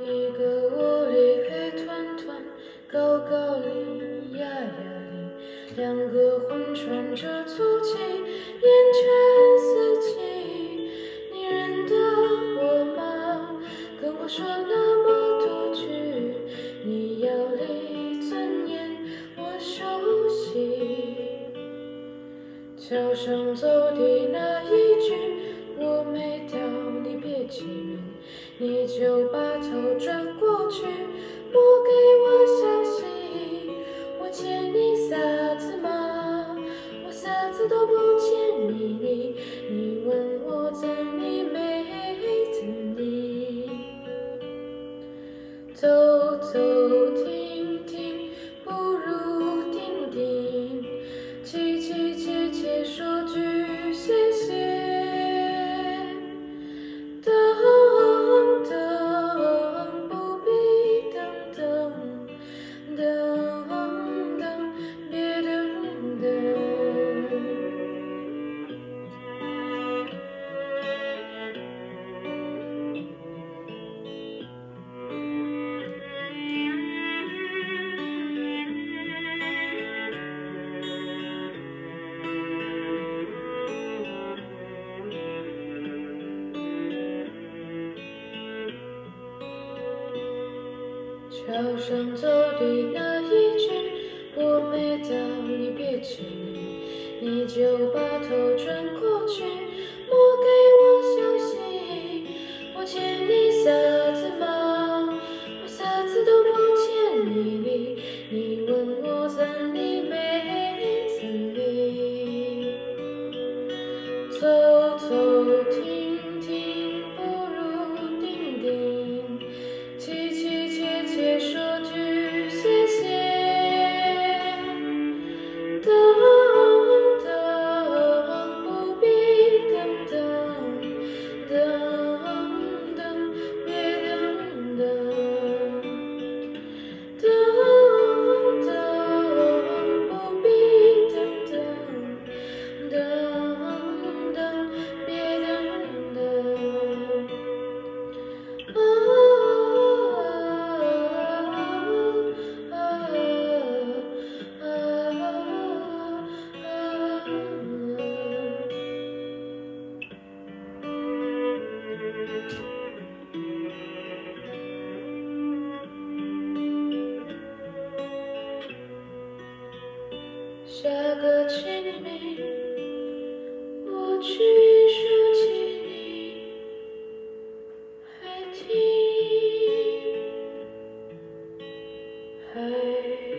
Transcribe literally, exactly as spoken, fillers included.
一个屋里黑团团，高高里呀呀里，两个魂穿着粗气，烟尘四起。你认得我吗？跟我说那么多句，你要离尊严，我熟悉。桥上走的那一句，我没到，你别气馁，你就把头转过去，莫给我消息。我欠你啥子嘛？我啥子都不欠你的，你问我怎的没怎的？走走停停，不如定定。凄凄切切说句谢谢，等等不必等等，等等别等等。桥上走的那一句，我没到，你别气馁，你就把头转过去，莫给我消息。我欠你啥子嘛？我啥子都不欠你的，你问我怎的没怎的？走走停停，不如定定。凄凄切切说句谢谢，等等不必等等，等等别等等，等等不必等等，等等别等等。下个清明，我去说起你，还听，还。